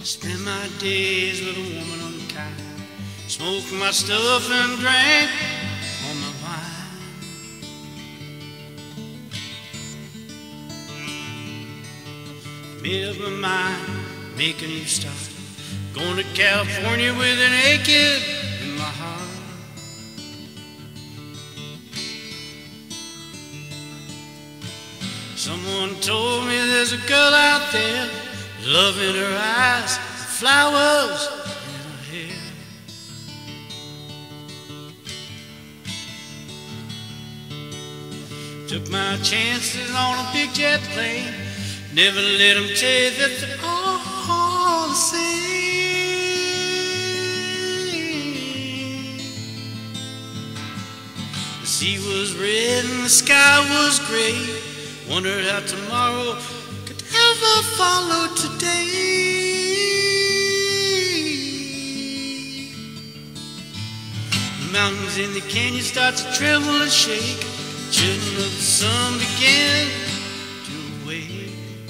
Spend my days with a woman unkind, smoked my stuff and drank all my wine. Made up my mind, make a new start, going to California with an aching in my heart. Someone told me there's a girl out there, love in her eyes, flowers in her hair. Took my chances on a big jet plane, never let them tell you that they're all the same. The sea was red and the sky was gray, wondered how tomorrow could ever follow today. The mountains in the canyon start to tremble and shake, children of the sun began to awake.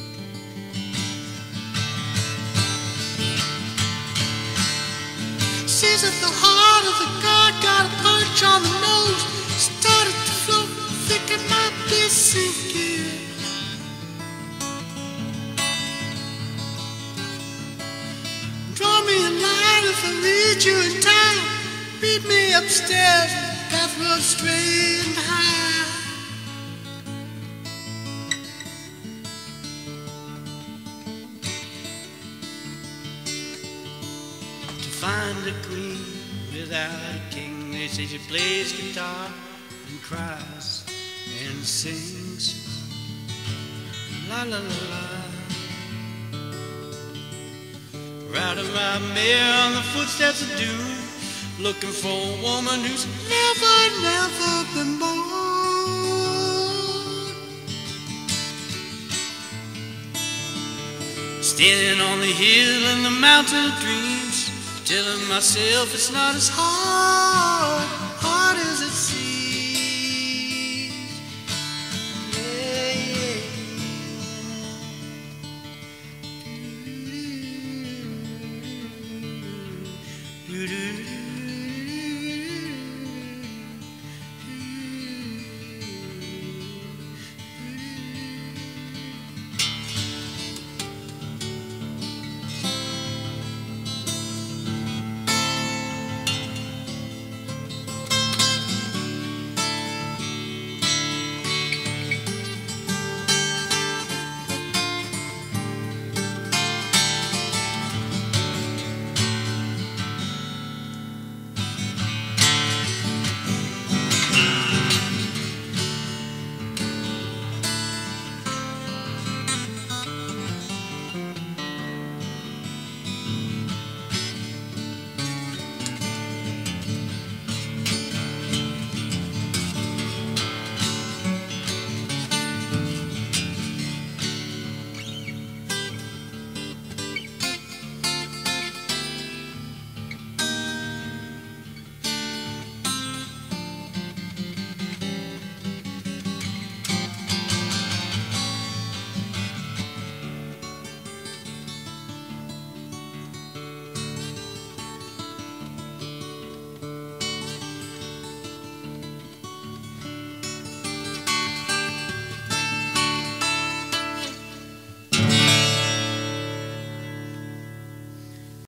Seas at the heart of the God got a punch on the nose, started to float, think it might be sinking. Draw me a line if I lead you in time, meet me upstairs, path runs straight and high. To find a queen without a king, they say she plays guitar and cries and sings. La la la la. Riding my mare on the footsteps of doom, looking for a woman who's never been born. Standing on the hill in the mountain of dreams, telling myself it's not as hard as it seems. Yeah, yeah. Do, do, do.